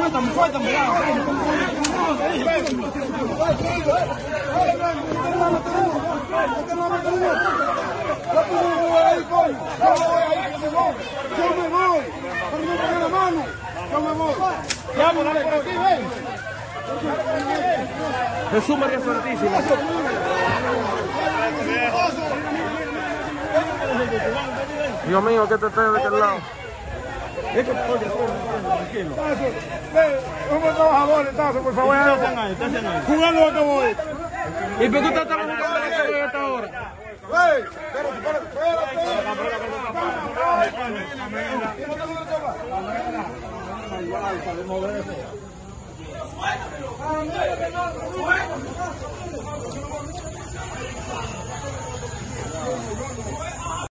Suéltame, suéltame. Jesús María Santísima. Dios mío, que te esté de aquel lado. Tranquilo. Unos trabajadores, Tazo, por favor. Jugando a que voy. ¿Y por qué usted está jugando a esta hora?